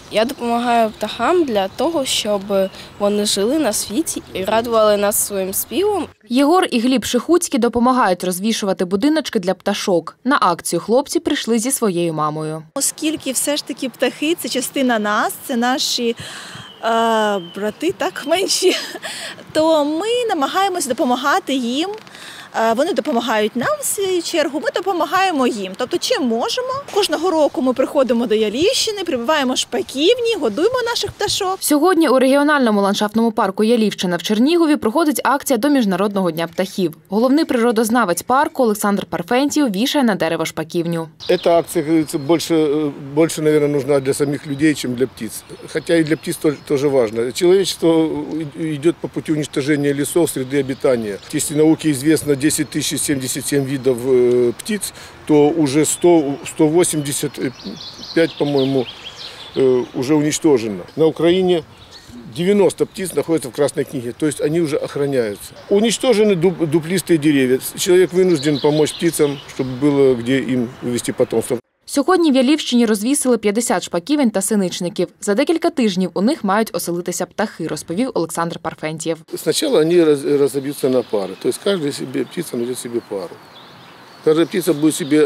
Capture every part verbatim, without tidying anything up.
Я допомагаю птахам для того, щоб вони жили на світі і радували нас своїм співом. Єгор і Гліб Шихуцькі допомагають розвішувати будиночки для пташок. На акцію хлопці прийшли зі своєю мамою. Оскільки все ж таки птахи – це частина нас, це наші е, брати, так, менші, то ми намагаємось допомагати їм. Вони допомагають нам, в свою чергу, ми допомагаємо їм. Тобто, чим можемо. Кожного року ми приходимо до Ялівщини, прибиваємо шпаківні, годуємо наших пташок. Сьогодні у регіональному ландшафтному парку Ялівщина в Чернігові проходить акція до Міжнародного дня птахів. Головний природознавець парку Олександр Парфентьєв вішає на дерево шпаківню. Ця акція, говорится, більше, більше, мабуть, нужна для самих людей, ніж для птиць. Хоча і для птиць теж важливо. Человечество йде по пути уничтожения лісів, среди обитания. Якщо науке известно десять тысяч семьдесят семь видов птиц, то уже сто, сто восемьдесят пять, по-моему, уже уничтожено. На Украине девяносто птиц находятся в Красной книге, то есть они уже охраняются. Уничтожены дуплистые деревья. Человек вынужден помочь птицам, чтобы было где им вывести потомство. Сьогодні в Ялівщині розвісили п'ятдесят шпаківень та синичників. За декілька тижнів у них мають оселитися птахи, розповів Олександр Парфентьєв. Спочатку вони розіб'ються на пари, тобто кожна птиця знайде собі пару. Кожна птиця буде собі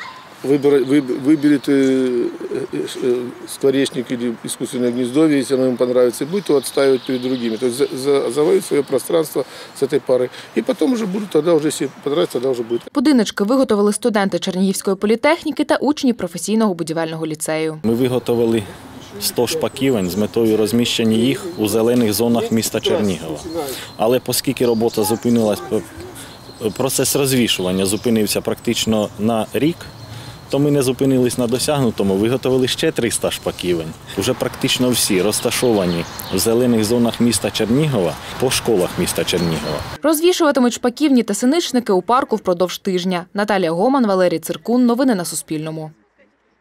выберет скворечник или искусственное гнездовье, если оно ему понравится, и будет его отстаивать перед другими. То есть завоюет свое пространство с этой парой. И потом уже будут, тогда уже, если понравится, тогда уже будет. Будиночки виготовили студенти Чернігівської політехніки та учні професійного будівельного ліцею. Ми виготовили сто шпаківень з метою розміщення їх у зелених зонах міста Чернігова. Але оскільки робота зупинилась, процес розвішування зупинився практично на рік, то ми не зупинились на досягнутому, виготовили ще триста шпаківень. Уже практично всі розташовані в зелених зонах міста Чернігова, по школах міста Чернігова. Розвішуватимуть шпаківні та синичники у парку впродовж тижня. Наталія Гоман, Валерій Циркун. Новини на Суспільному.